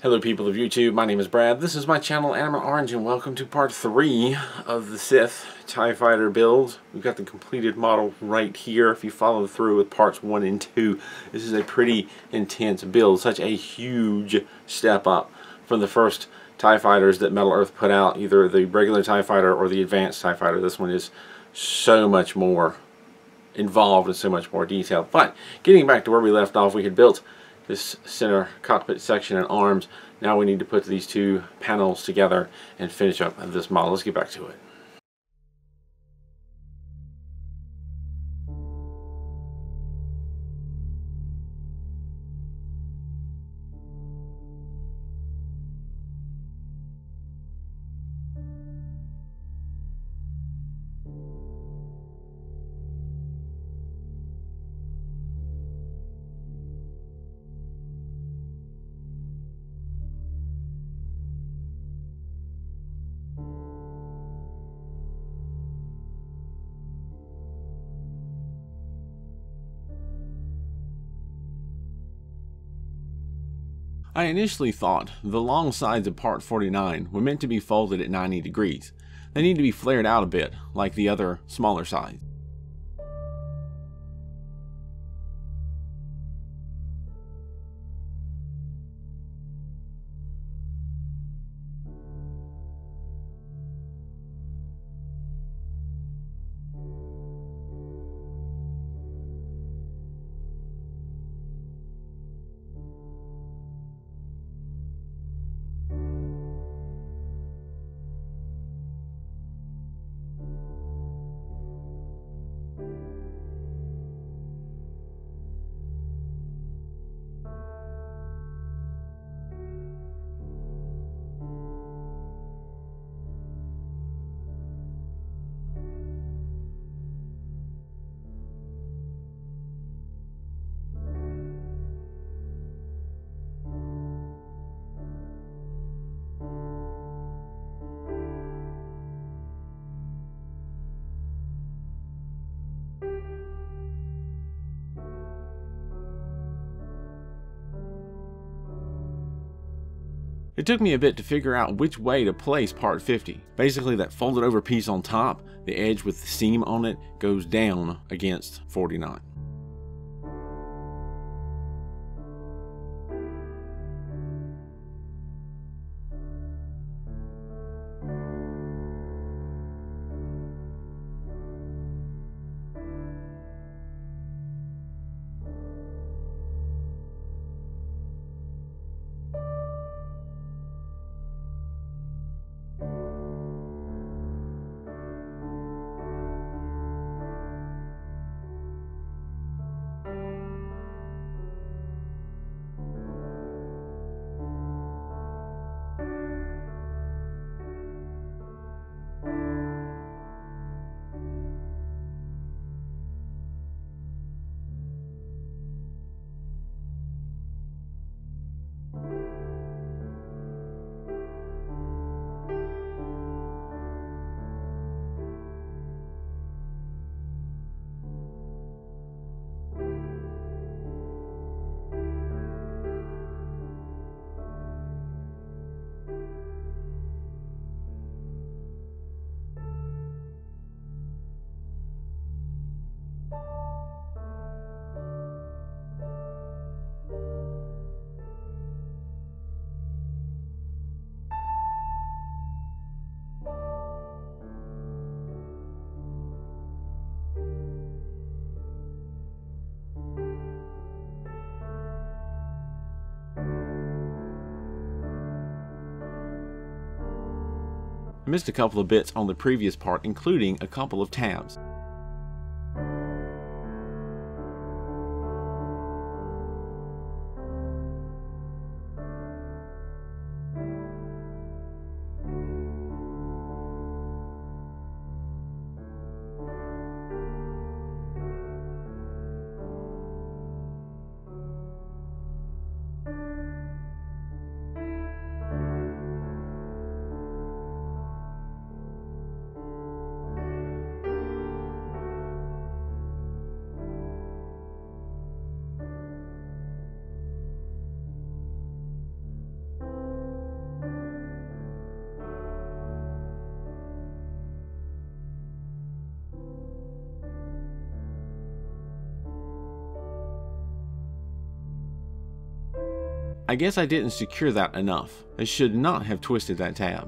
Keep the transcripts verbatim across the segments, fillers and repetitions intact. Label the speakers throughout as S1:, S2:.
S1: Hello people of YouTube, my name is Brad, this is my channel Anima Orange, and welcome to part three of the Sith TIE Fighter build. We've got the completed model right here. If you follow through with parts one and two, this is a pretty intense build, such a huge step up from the first TIE Fighters that Metal Earth put out, either the regular TIE Fighter or the advanced TIE Fighter. This one is so much more involved and so much more detailed. But getting back to where we left off, we had built this center cockpit section and arms. Now we need to put these two panels together and finish up this model. Let's get back to it. I initially thought the long sides of part forty-nine were meant to be folded at ninety degrees. They need to be flared out a bit, like the other smaller sides. It took me a bit to figure out which way to place part fifty. Basically, that folded over piece on top, the edge with the seam on it, goes down against forty-nine. I missed a couple of bits on the previous part, including a couple of tabs. I guess I didn't secure that enough. I should not have twisted that tab.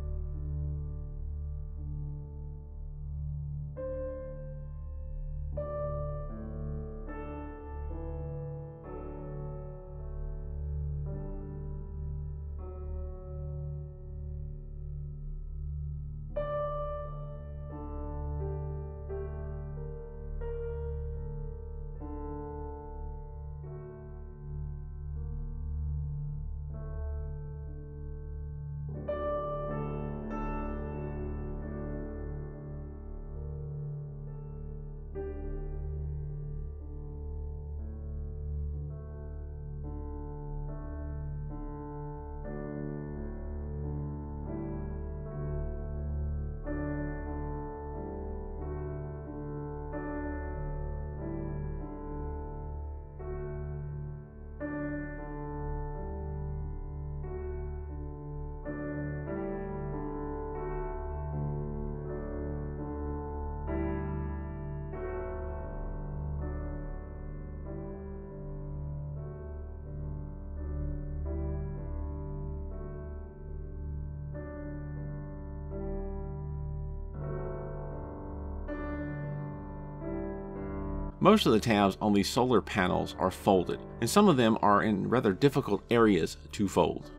S1: Most of the tabs on these solar panels are folded, and some of them are in rather difficult areas to fold.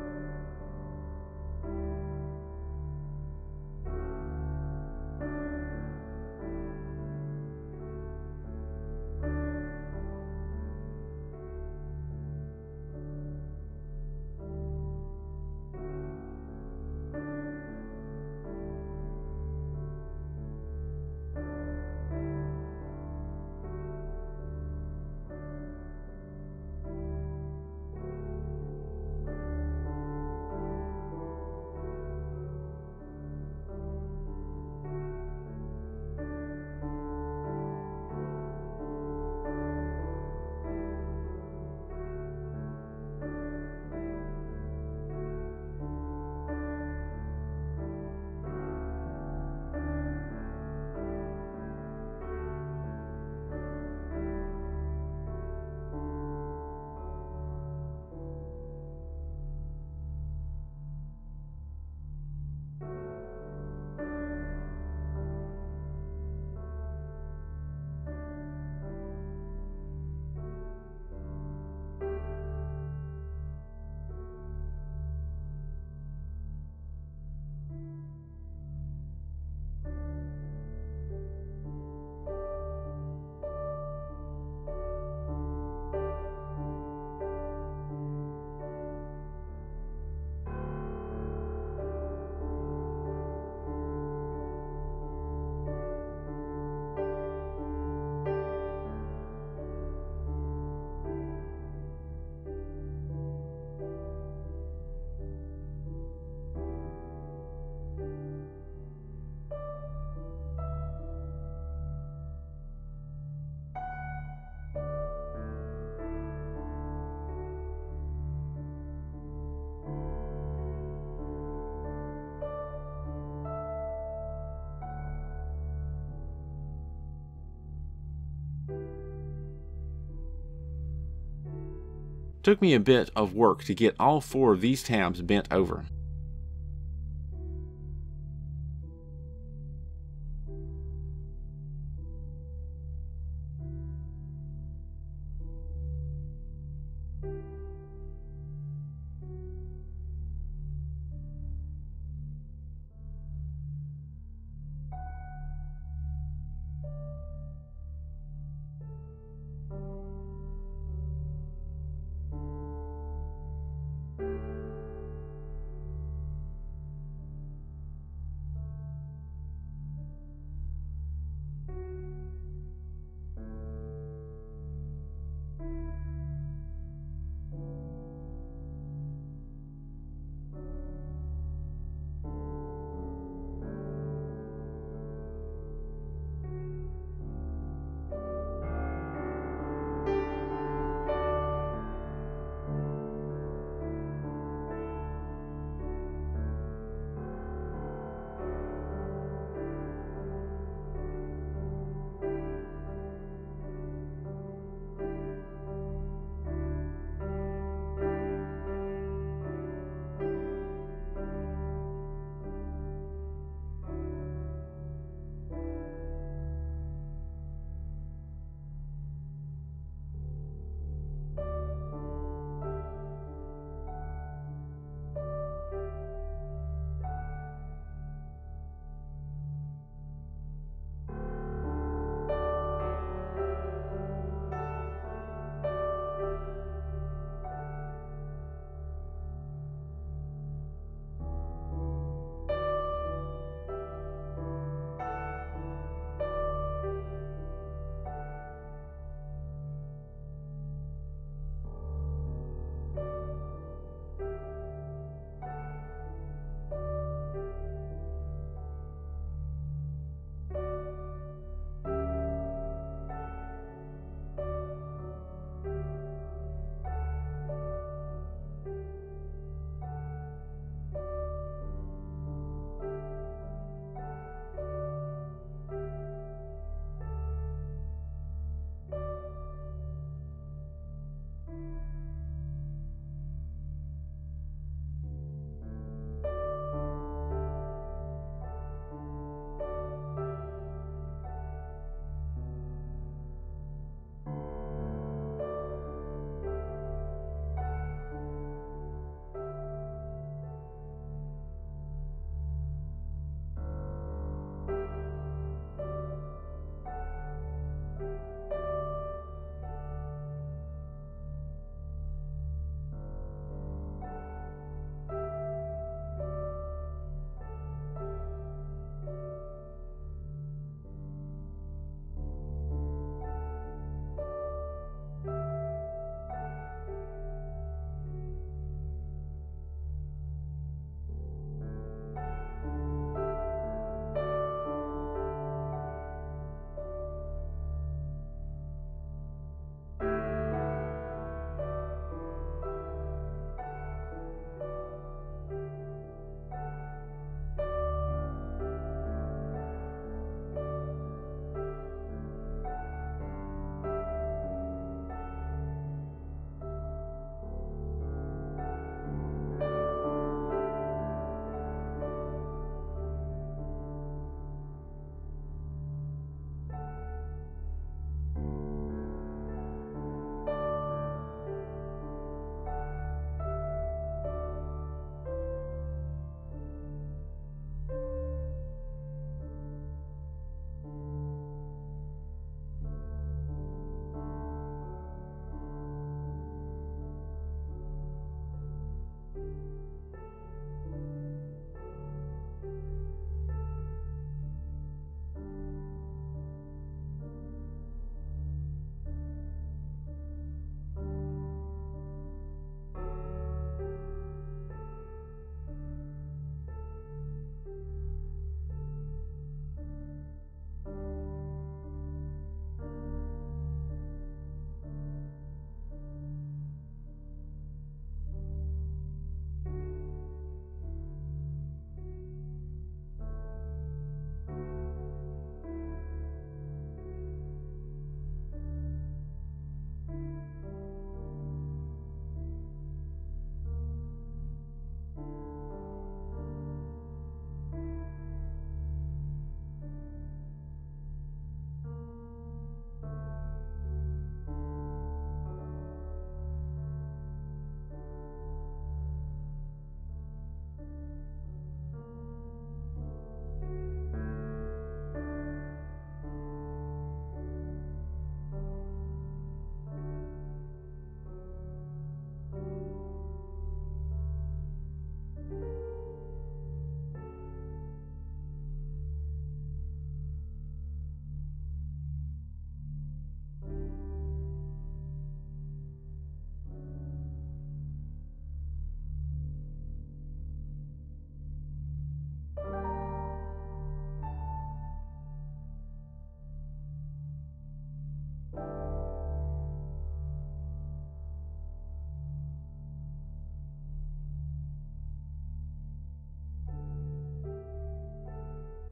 S1: Took me a bit of work to get all four of these tabs bent over.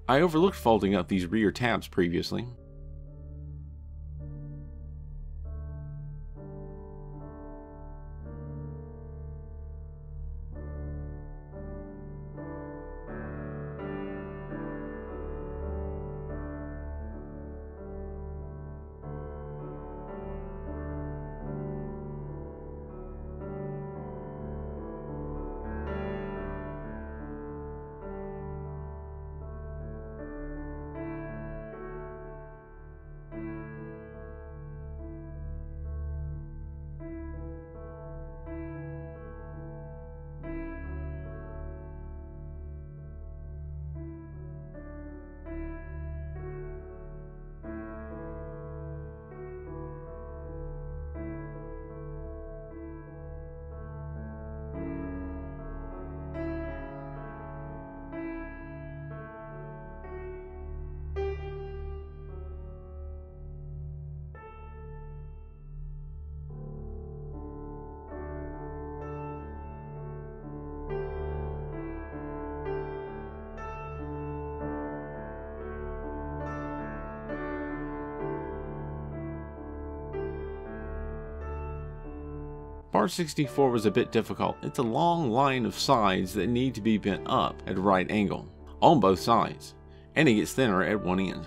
S1: I overlooked folding up these rear tabs previously. Part sixty-four was a bit difficult. It's a long line of sides that need to be bent up at a right angle, on both sides, and it gets thinner at one end.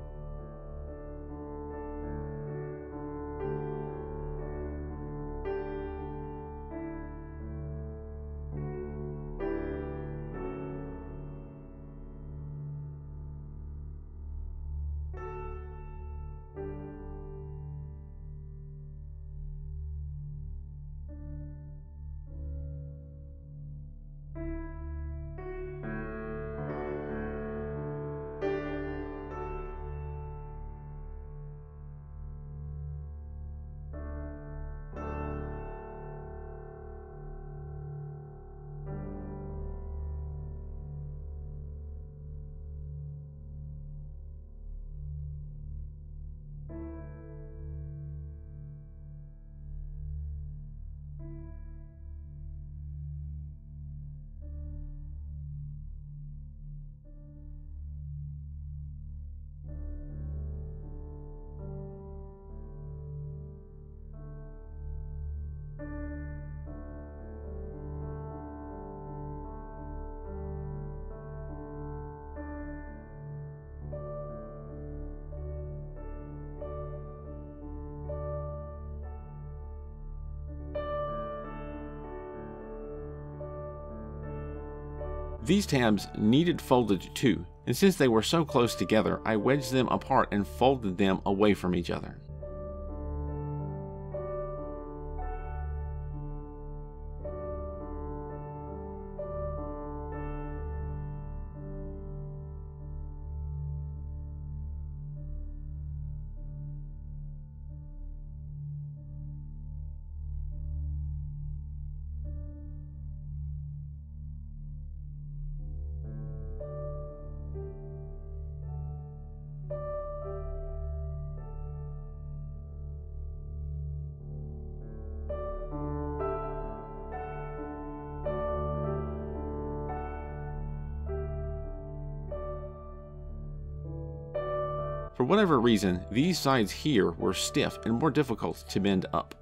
S1: These tabs needed folded too, and since they were so close together, I wedged them apart and folded them away from each other. For whatever reason, these sides here were stiff and more difficult to bend up.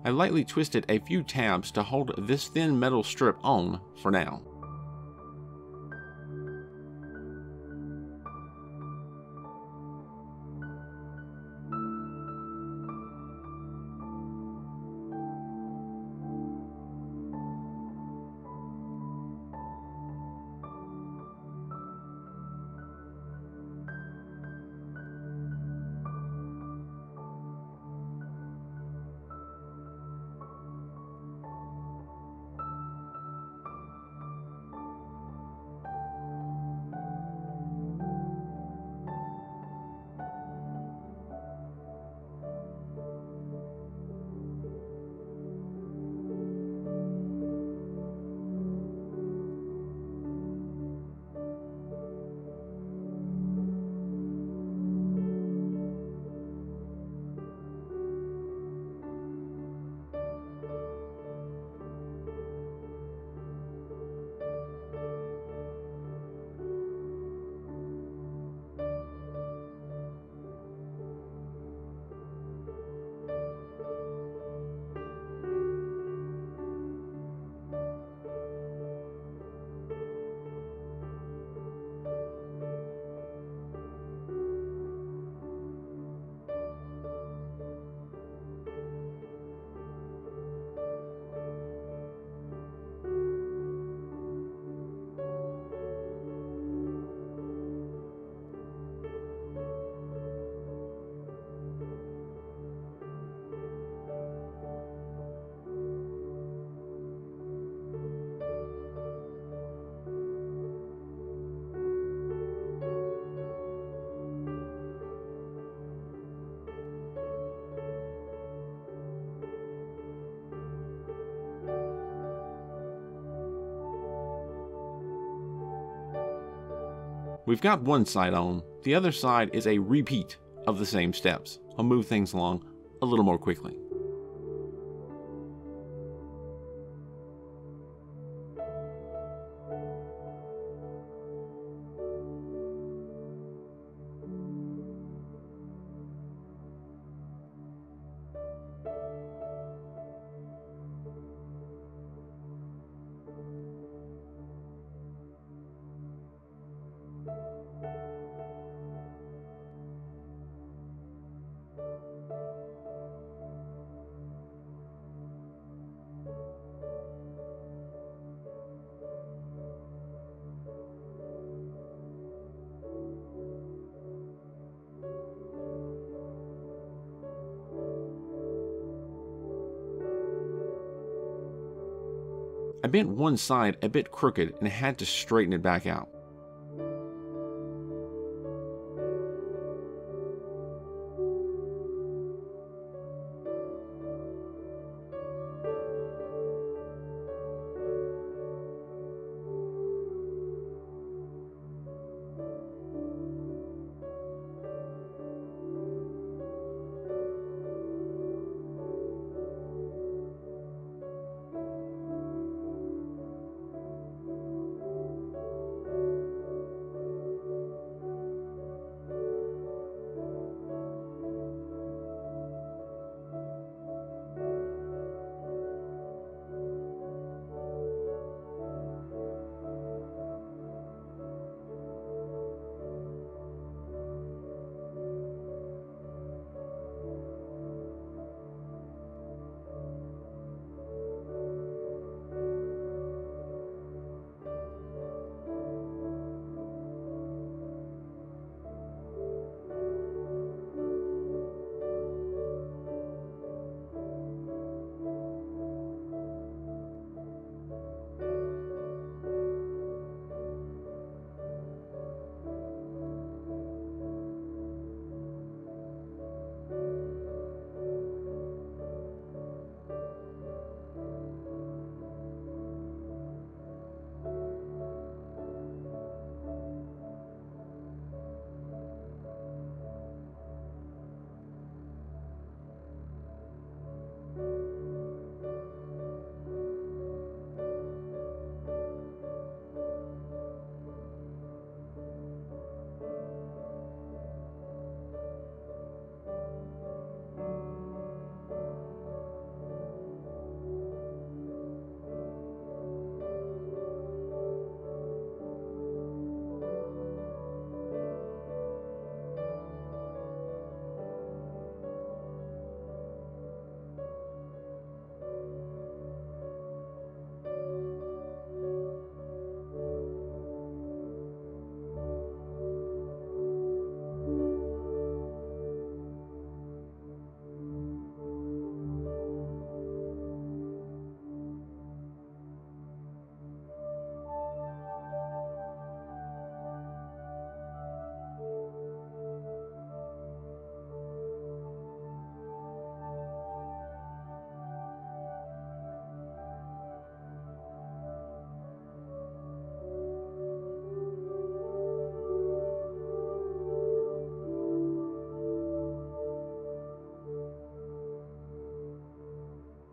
S1: I lightly twisted a few tabs to hold this thin metal strip on for now. We've got one side on, the other side is a repeat of the same steps. I'll move things along a little more quickly. I bent one side a bit crooked and had to straighten it back out.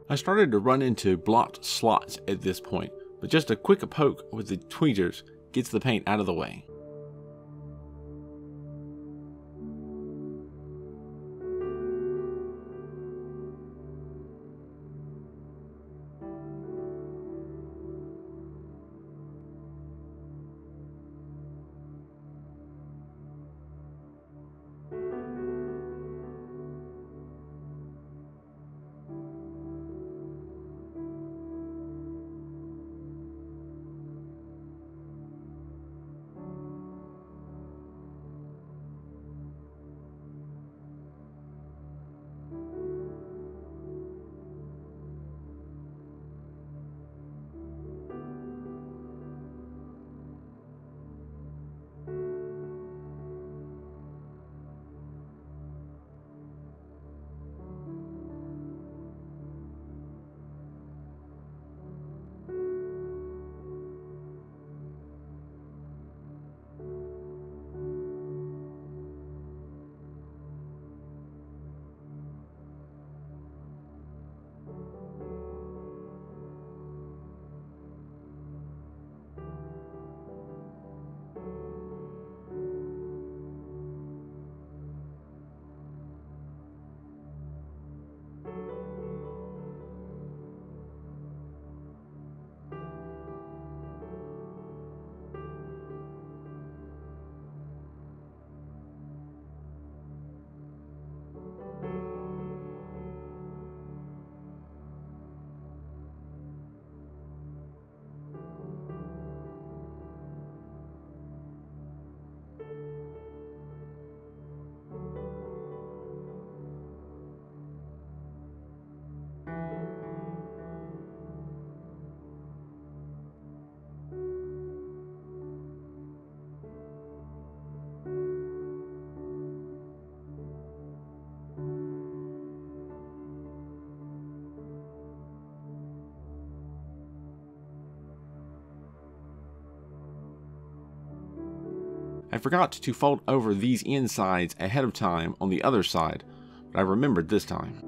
S1: I started to run into blocked slots at this point, but just a quick poke with the tweezers gets the paint out of the way. I forgot to fold over these insides ahead of time on the other side, but I remembered this time.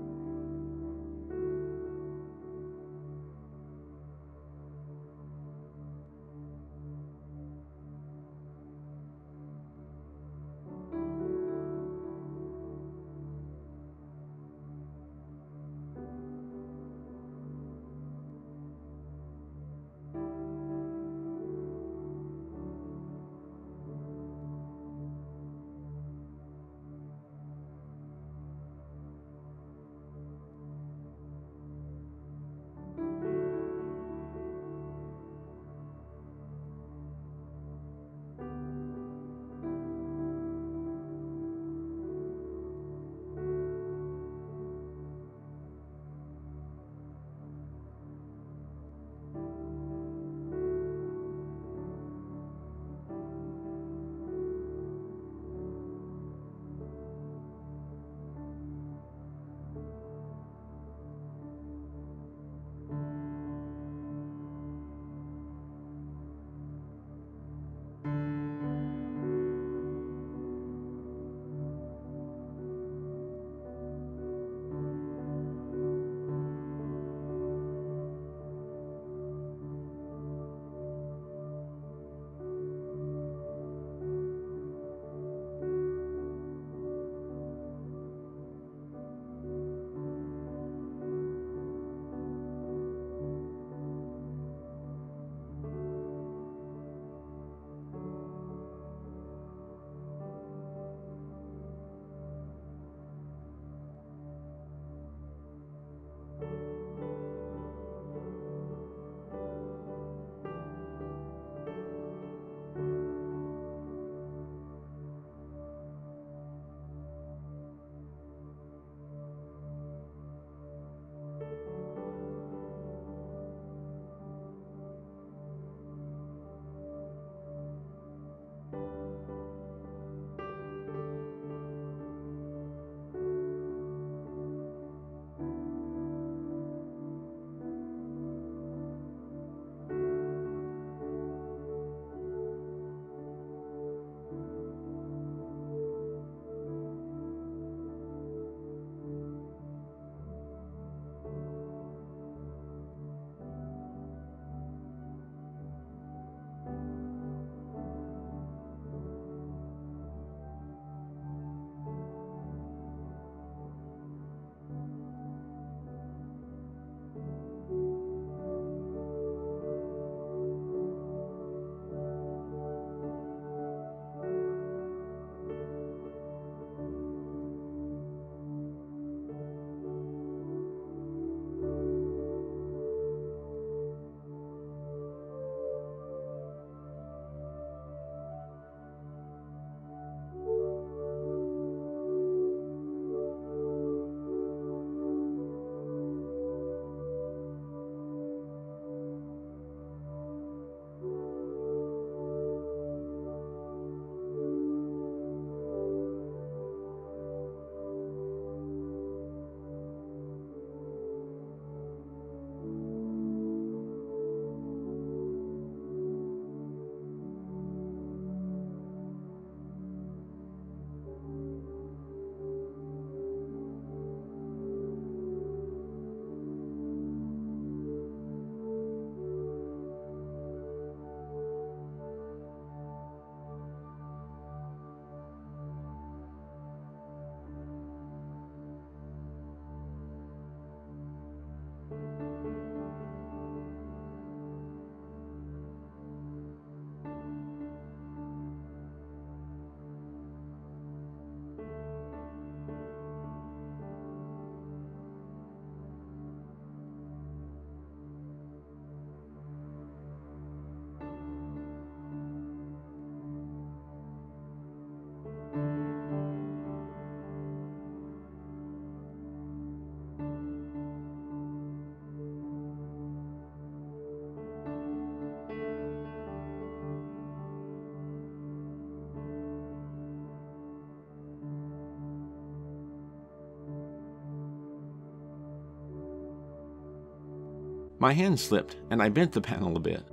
S1: My hand slipped and I bent the panel a bit.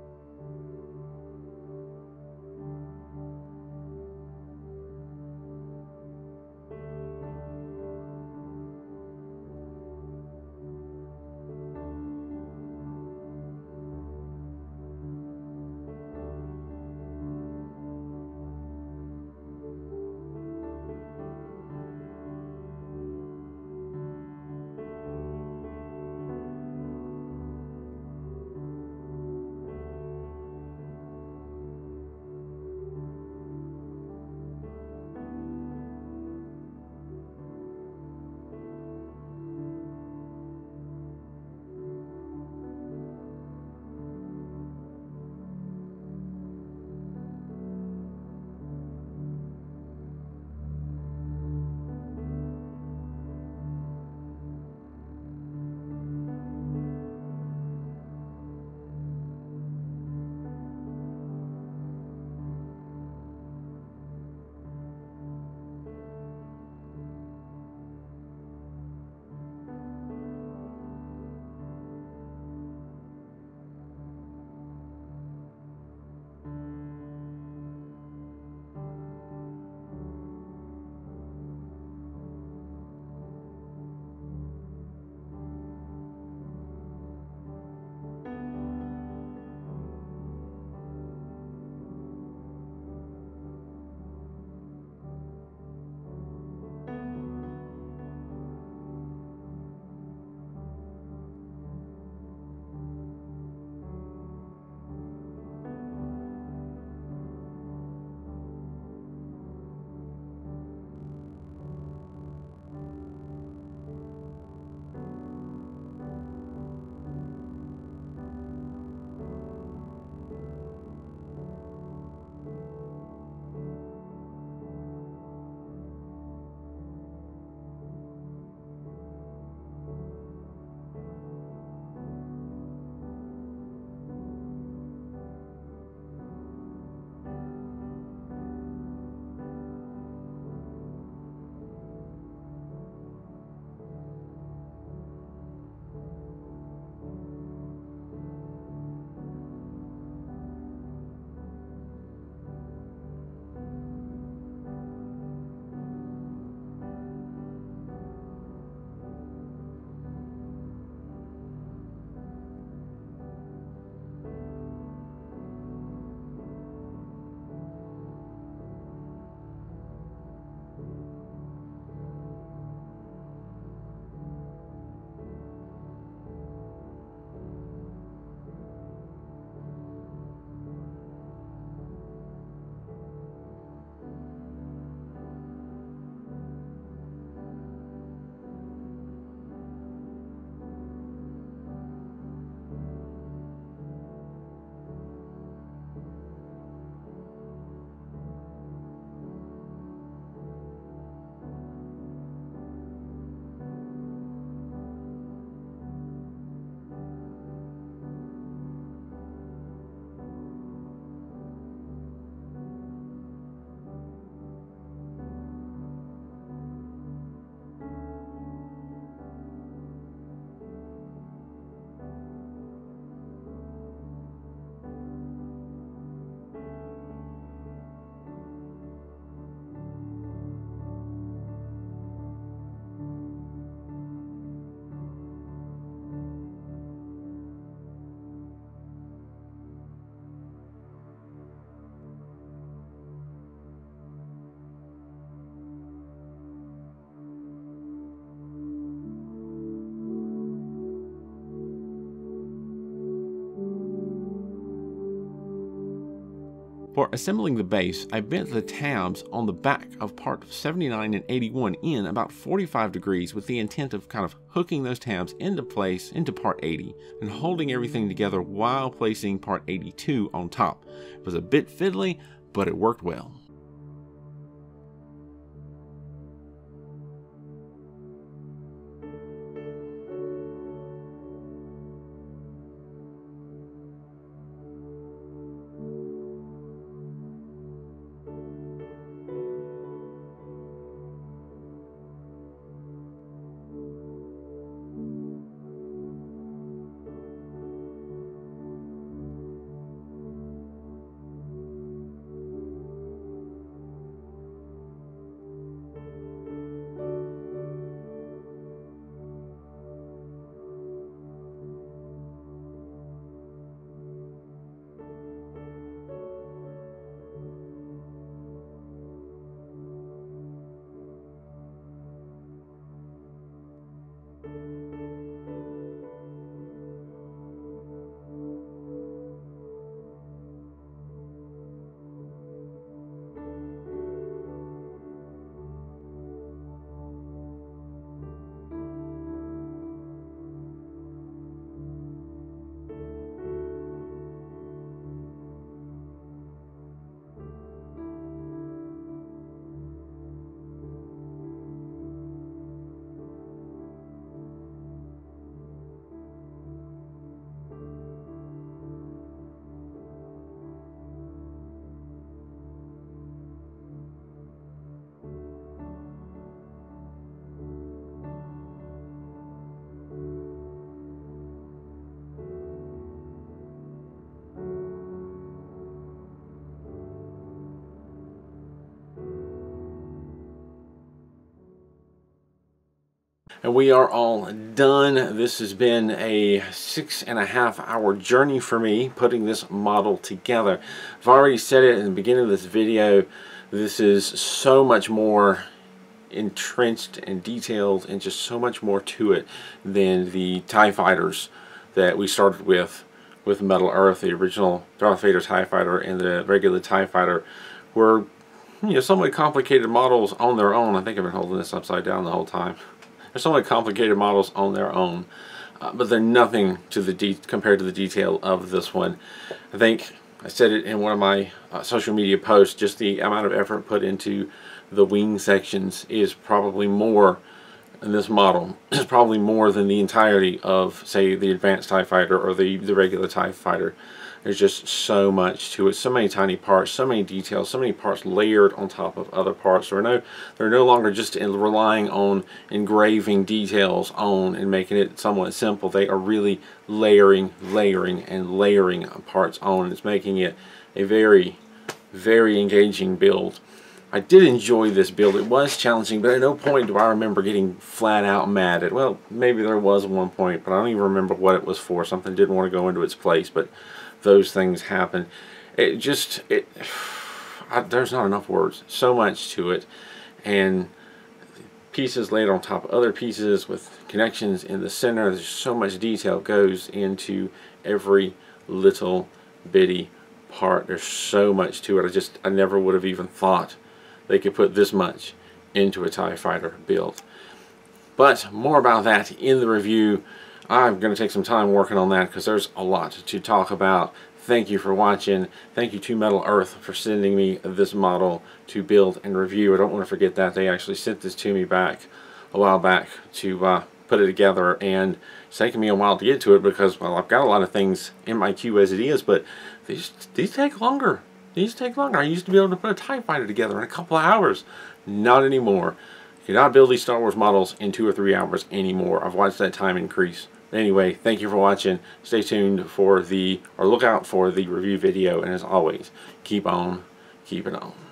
S1: For assembling the base, I bent the tabs on the back of part seventy-nine and eighty-one in about forty-five degrees with the intent of kind of hooking those tabs into place into part eighty and holding everything together while placing part eighty-two on top. It was a bit fiddly, but it worked well. And we are all done. This has been a six and a half hour journey for me putting this model together. I've already said it in the beginning of this video, this is so much more entrenched and detailed and just so much more to it than the TIE Fighters that we started with, with Metal Earth. The original Darth Vader TIE Fighter and the regular TIE Fighter were, you know, somewhat complicated models on their own. I think I've been holding this upside down the whole time. They're somewhat complicated models on their own, uh, but they're nothing to the de compared to the detail of this one. I think I said it in one of my uh, social media posts, just the amount of effort put into the wing sections is probably more in this model. Is probably more than the entirety of, say, the Advanced TIE Fighter or the, the regular TIE Fighter. There's just so much to it, so many tiny parts, so many details, so many parts layered on top of other parts. They're no, they're no longer just in, relying on engraving details on and making it somewhat simple. They are really layering, layering, and layering parts on. It's making it a very, very engaging build. I did enjoy this build. It was challenging, but at no point do I remember getting flat out mad at, well, maybe there was one point, but I don't even remember what it was for. Something didn't want to go into its place, but those things happen. It just, it, I, there's not enough words. So much to it, and pieces laid on top of other pieces with connections in the center. There's so much detail goes into every little bitty part. There's so much to it. I just, I never would have even thought they could put this much into a TIE Fighter build. But more about that in the review. I'm going to take some time working on that because there's a lot to talk about. Thank you for watching. Thank you to Metal Earth for sending me this model to build and review. I don't want to forget that. They actually sent this to me back a while back to uh, put it together, and it's taken me a while to get to it because, well, I've got a lot of things in my queue as it is, but these, these take longer. These take longer. I used to be able to put a TIE Fighter together in a couple of hours. Not anymore. You cannot build these Star Wars models in two or three hours anymore. I've watched that time increase. Anyway, thank you for watching. Stay tuned for the, or look out for the review video, and as always, keep on keeping on.